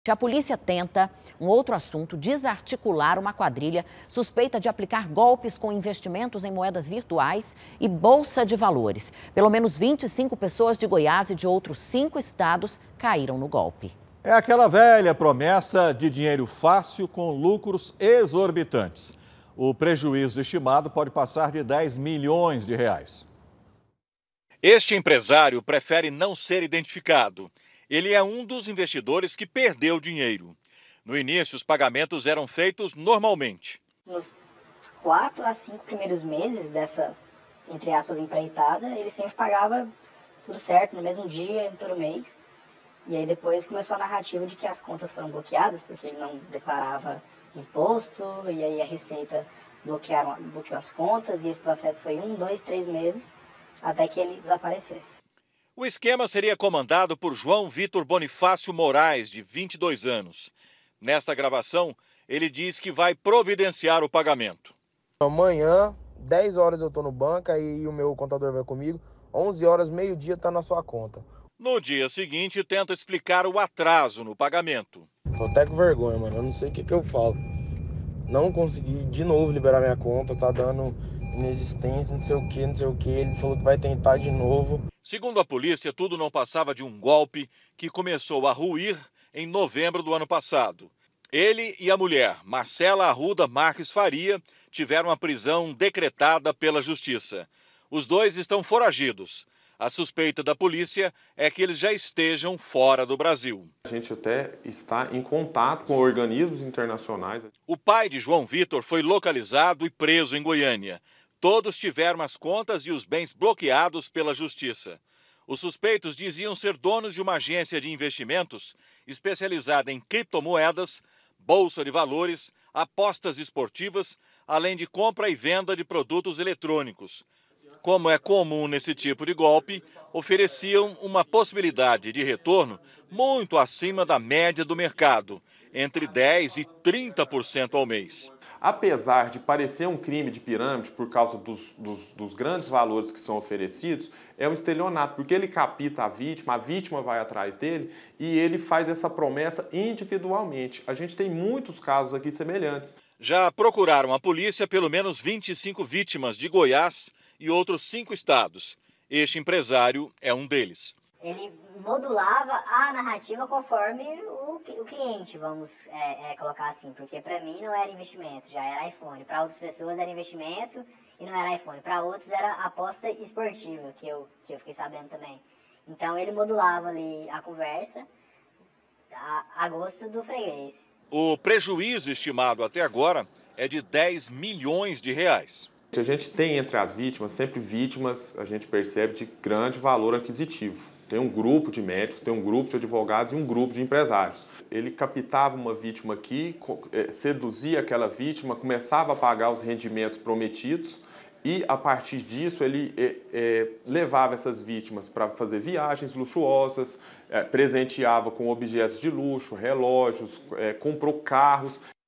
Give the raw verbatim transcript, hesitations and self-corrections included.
A polícia tenta, um outro assunto, desarticular uma quadrilha suspeita de aplicar golpes com investimentos em moedas virtuais e bolsa de valores. Pelo menos vinte e cinco pessoas de Goiás e de outros cinco estados caíram no golpe. É aquela velha promessa de dinheiro fácil com lucros exorbitantes. O prejuízo estimado pode passar de dez milhões de reais. Este empresário prefere não ser identificado. Ele é um dos investidores que perdeu dinheiro. No início, os pagamentos eram feitos normalmente. Nos quatro a cinco primeiros meses dessa, entre aspas, empreitada, ele sempre pagava tudo certo, no mesmo dia, todo mês. E aí depois começou a narrativa de que as contas foram bloqueadas, porque ele não declarava imposto, e aí a Receita bloquearam, bloqueou as contas, e esse processo foi um, dois, três meses, até que ele desaparecesse. O esquema seria comandado por João Vitor Bonifácio Moraes, de vinte e dois anos. Nesta gravação, ele diz que vai providenciar o pagamento. Amanhã, dez horas eu estou no banco, aí o meu contador vai comigo, onze horas, meio-dia está na sua conta. No dia seguinte, tenta explicar o atraso no pagamento. Tô até com vergonha, mano, eu não sei o que, que eu falo. Não consegui de novo liberar minha conta, tá dando inexistência, não sei o que, não sei o que. Ele falou que vai tentar de novo. Segundo a polícia, tudo não passava de um golpe que começou a ruir em novembro do ano passado. Ele e a mulher, Marcela Arruda Marques Faria, tiveram a prisão decretada pela Justiça. Os dois estão foragidos. A suspeita da polícia é que eles já estejam fora do Brasil. A gente até está em contato com organismos internacionais. O pai de João Vitor foi localizado e preso em Goiânia. Todos tiveram as contas e os bens bloqueados pela Justiça. Os suspeitos diziam ser donos de uma agência de investimentos especializada em criptomoedas, bolsa de valores, apostas esportivas, além de compra e venda de produtos eletrônicos. Como é comum nesse tipo de golpe, ofereciam uma possibilidade de retorno muito acima da média do mercado, entre dez por cento e trinta por cento ao mês. Apesar de parecer um crime de pirâmide por causa dos, dos, dos grandes valores que são oferecidos, é um estelionato, porque ele capta a vítima, a vítima vai atrás dele e ele faz essa promessa individualmente. A gente tem muitos casos aqui semelhantes. Já procuraram a polícia pelo menos vinte e cinco vítimas de Goiás e outros cinco estados. Este empresário é um deles. Ele modulava a narrativa conforme o, o cliente, vamos é, é, colocar assim, porque para mim não era investimento, já era iPhone. Para outras pessoas era investimento e não era iPhone. Para outros era aposta esportiva, que eu, que eu fiquei sabendo também. Então ele modulava ali a conversa a, a gosto do freguês. O prejuízo estimado até agora é de dez milhões de reais. A gente tem entre as vítimas, sempre vítimas, a gente percebe, de grande valor aquisitivo. Tem um grupo de médicos, tem um grupo de advogados e um grupo de empresários. Ele captava uma vítima aqui, seduzia aquela vítima, começava a pagar os rendimentos prometidos e, a partir disso, ele é, é, levava essas vítimas para fazer viagens luxuosas, é, presenteava com objetos de luxo, relógios, é, comprou carros.